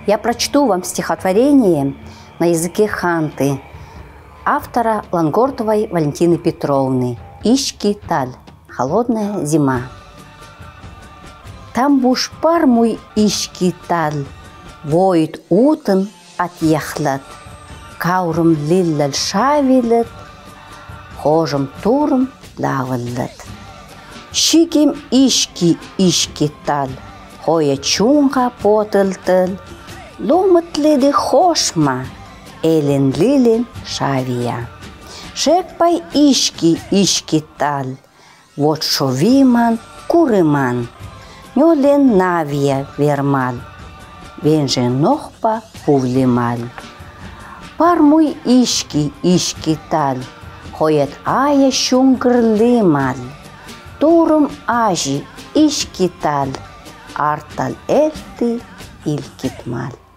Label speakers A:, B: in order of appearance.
A: Я прочту вам стихотворение на языке ханты автора Лангортовой Валентины Петровны «Ишки-таль. Холодная зима». Там бушпар мой ишки-таль, воет утен отъехлет, каурым лиллел шавилет, хожем турым лавылет. Шигем ишки-таль, хоя чунга потылтыл, ломытледи хошма, элен-лилен шавия. Шекпай ишки-таль, вот шовиман курыман, нёлен навия вермал, венже нохпа пувлимал. Пар мой ишки-таль, хоет ая шунгрлимал, турум ажи ишки-таль, артал эльти илкитмал.